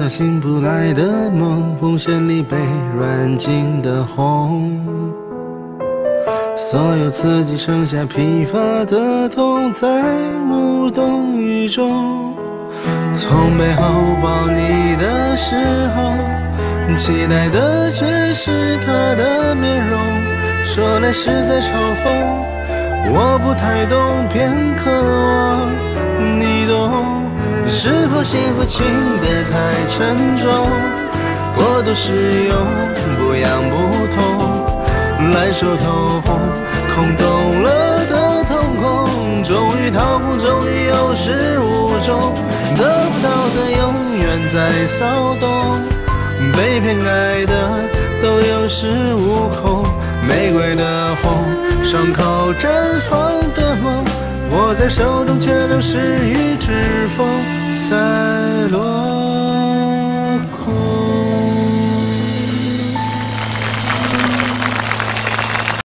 到醒不来的梦，红线里被软禁的红，所有刺激剩下疲乏的痛，在无动于衷。从背后抱你的时候，期待的却是他的面容，说来是在嘲讽，我不太懂，偏渴望你懂。是否幸福轻得太沉重，过度使用不痒不痛，烂熟透红，空洞了的瞳孔，终于掏空，终于有始无终，得不到的永远在骚动，被偏爱的都有恃无恐，玫瑰的红，伤口绽放的梦，握在手中却流失于指缝，散落。